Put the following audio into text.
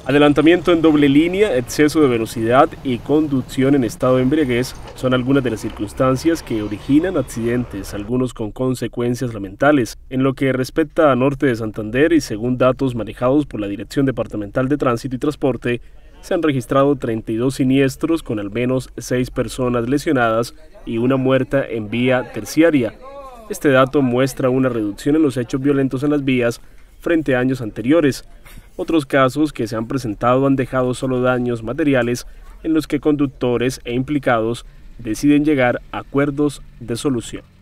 Adelantamiento en doble línea, exceso de velocidad y conducción en estado de embriaguez son algunas de las circunstancias que originan accidentes, algunos con consecuencias lamentables. En lo que respecta a Norte de Santander y según datos manejados por la Dirección Departamental de Tránsito y Transporte, se han registrado 32 siniestros con al menos 6 personas lesionadas y una muerta en vía terciaria. Este dato muestra una reducción en los hechos violentos en las vías frente a años anteriores. Otros casos que se han presentado han dejado solo daños materiales en los que conductores e implicados deciden llegar a acuerdos de solución.